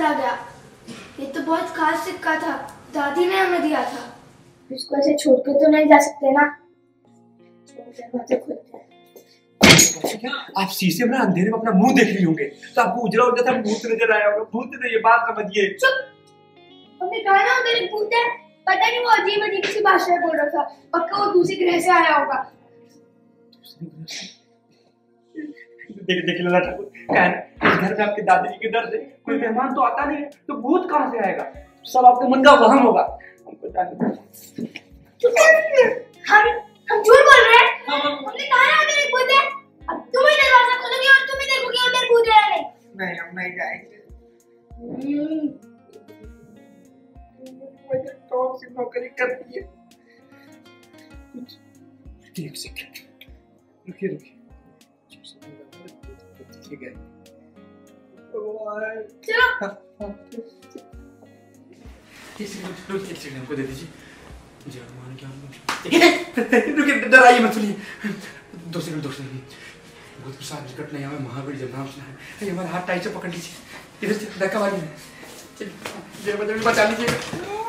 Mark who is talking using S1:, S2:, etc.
S1: चला गया। ये तो बहुत खास सिक्का था, दादी ने हमें दिया था। इसको ऐसे छोड़ के तो नहीं जा सकते ना। दरवाजा खोलते हैं।
S2: क्या आप शीशे में अंधेरे में अपना मुंह देख रही होंगे तो आपको उजला हो जाता भूत नजर आया होगा। भूत नहीं, ये बात समझिए।
S1: चुप। हमने कहा ना उधर एक भूत है। पता नहीं वो अजीब अजीब सी भाषा बोल रहा था। पक्का वो दूसरे ग्रह से आया होगा।
S2: देख लला ठाकुर, इस घर में आपके दादाजी के डर से कोई मेहमान तो आता नहीं है, तो भूत कहाँ से आएगा? सब आपके मन का वहम होगा। हमको जानते
S1: हम झूठ बोल रहे हैं। हमने कहा ना उधर एक भूत है। अब तुम ही दरवाजा खोलोगे और तुम ही देखोगे उधर भूत है या नहीं।
S2: नहीं, हम नहीं जाएंगे। मुझे कौन सी नौकरी करती है? एक सेकंड रुकिए। ठीक है
S1: चलो।
S2: हमको दे दीजिए। रुकिए, डराइए मत, सुनिए। 2 सेकंड भूत प्रसाद निकट नहीं आवे, महावीर जब नाम सुना है। हमारा हाथ टाइट से पकड़ लीजिए, इधर से धक्का मारिए, बचा लीजिए।